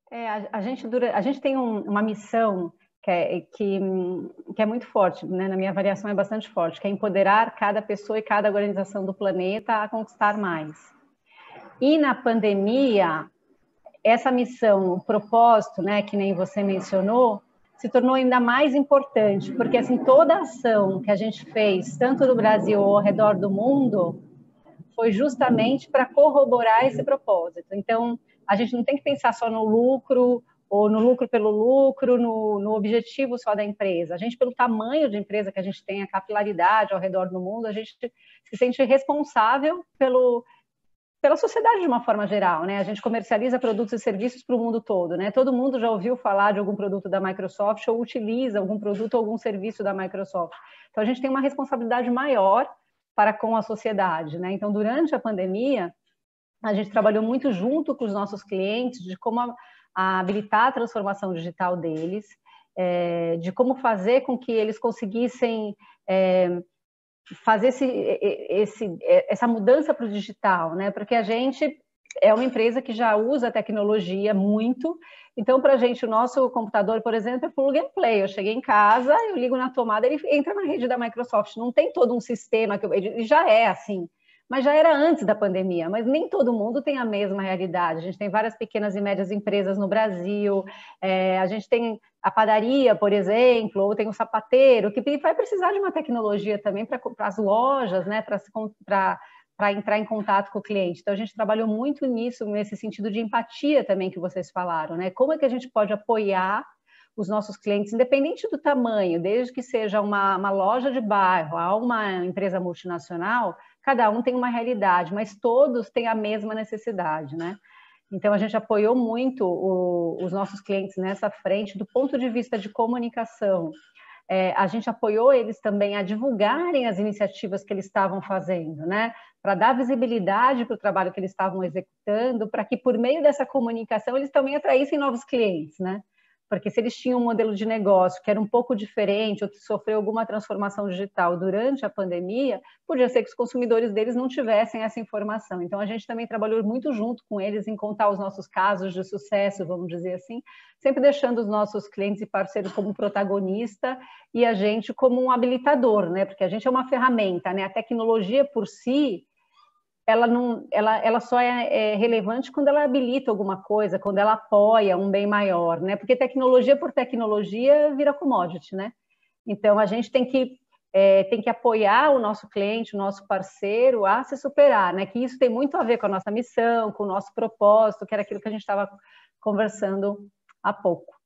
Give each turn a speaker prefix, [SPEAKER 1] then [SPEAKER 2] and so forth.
[SPEAKER 1] A gente tem uma missão que é muito forte, né? Na minha avaliação é bastante forte, que é empoderar cada pessoa e cada organização do planeta a conquistar mais. E na pandemia, essa missão, o propósito, né, que nem você mencionou, se tornou ainda mais importante, porque assim, toda ação que a gente fez, tanto no Brasil ou ao redor do mundo, foi justamente para corroborar esse propósito. Então, a gente não tem que pensar só no lucro, ou no lucro pelo lucro, no objetivo só da empresa. A gente, pelo tamanho de empresa que a gente tem, a capilaridade ao redor do mundo, a gente se sente responsável pela sociedade de uma forma geral, né? A gente comercializa produtos e serviços para o mundo todo, né? Todo mundo já ouviu falar de algum produto da Microsoft ou utiliza algum produto ou algum serviço da Microsoft. Então, a gente tem uma responsabilidade maior para com a sociedade, né? Então, durante a pandemia, a gente trabalhou muito junto com os nossos clientes de como habilitar a transformação digital deles, de como fazer com que eles conseguissem fazer essa mudança para o digital, né? Porque a gente é uma empresa que já usa a tecnologia muito, então para a gente o nosso computador, por exemplo, é plug and play. Eu cheguei em casa, eu ligo na tomada, ele entra na rede da Microsoft. Não tem todo um sistema ele já é assim, mas já era antes da pandemia. Mas nem todo mundo tem a mesma realidade. A gente tem várias pequenas e médias empresas no Brasil, a gente tem a padaria, por exemplo, ou tem o sapateiro, que vai precisar de uma tecnologia também para as lojas, né, para entrar em contato com o cliente. Então, a gente trabalhou muito nisso, nesse sentido de empatia também que vocês falaram, né? Como é que a gente pode apoiar os nossos clientes, independente do tamanho, desde que seja uma loja de bairro a uma empresa multinacional, cada um tem uma realidade, mas todos têm a mesma necessidade, né? Então, a gente apoiou muito os nossos clientes nessa frente, do ponto de vista de comunicação. A gente apoiou eles também a divulgarem as iniciativas que eles estavam fazendo, né? Para dar visibilidade para o trabalho que eles estavam executando, para que, por meio dessa comunicação, eles também atraíssem novos clientes, né? Porque se eles tinham um modelo de negócio que era um pouco diferente ou que sofreu alguma transformação digital durante a pandemia, podia ser que os consumidores deles não tivessem essa informação. Então, a gente também trabalhou muito junto com eles em contar os nossos casos de sucesso, vamos dizer assim, sempre deixando os nossos clientes e parceiros como protagonista e a gente como um habilitador, né? Porque a gente é uma ferramenta, né? A tecnologia por si, ela só é relevante quando ela habilita alguma coisa, quando ela apoia um bem maior, né? Porque tecnologia por tecnologia vira commodity, né? Então, a gente tem que apoiar o nosso cliente, o nosso parceiro a se superar, né? Que isso tem muito a ver com a nossa missão, com o nosso propósito, que era aquilo que a gente estava conversando há pouco.